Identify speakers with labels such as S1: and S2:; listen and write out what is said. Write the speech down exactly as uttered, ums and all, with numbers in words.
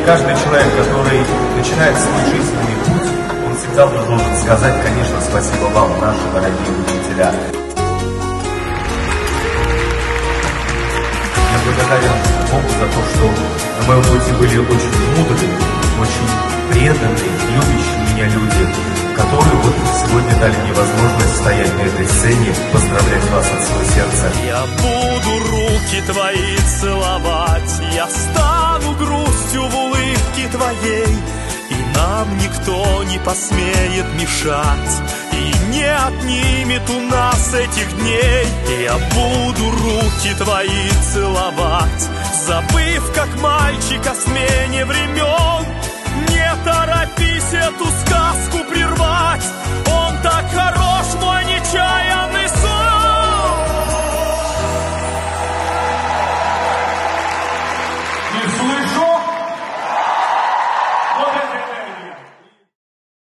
S1: Каждый человек, который начинает свой жизненный путь, он всегда должен сказать, конечно, спасибо вам, наши дорогие учителя. Я благодарен Богу за то, что на моем пути были очень мудрые, очень преданные, любящие меня люди, которые вот сегодня дали мне возможность стоять на этой сцене, поздравлять вас от всего сердца.
S2: Я буду руки твои целовать, я стану грустью в улыбке твоей, и нам никто не посмеет мешать, и не отнимет у нас этих дней. Я буду руки твои целовать, забыв, как мальчик о смене времен. Не торопись эту сказку прервать, он так хорош, мой нечаянный сон.
S3: Не слышу. Вот это